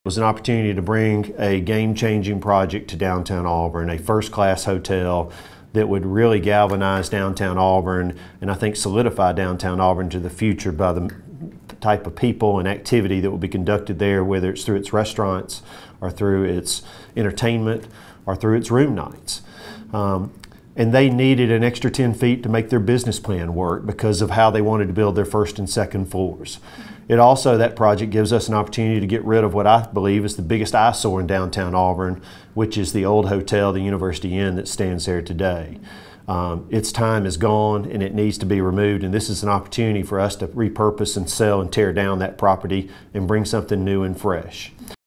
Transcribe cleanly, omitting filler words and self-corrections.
Was an opportunity to bring a game-changing project to downtown Auburn, a first-class hotel that would really galvanize downtown Auburn and I think solidify downtown Auburn to the future by the type of people and activity that will be conducted there, whether it's through its restaurants or through its entertainment or through its room nights. And they needed an extra 10 feet to make their business plan work because of how they wanted to build their first and second floors. It also, that project gives us an opportunity to get rid of what I believe is the biggest eyesore in downtown Auburn, which is the old hotel, the University Inn that stands there today. Its time is gone and it needs to be removed, and this is an opportunity for us to repurpose and sell and tear down that property and bring something new and fresh.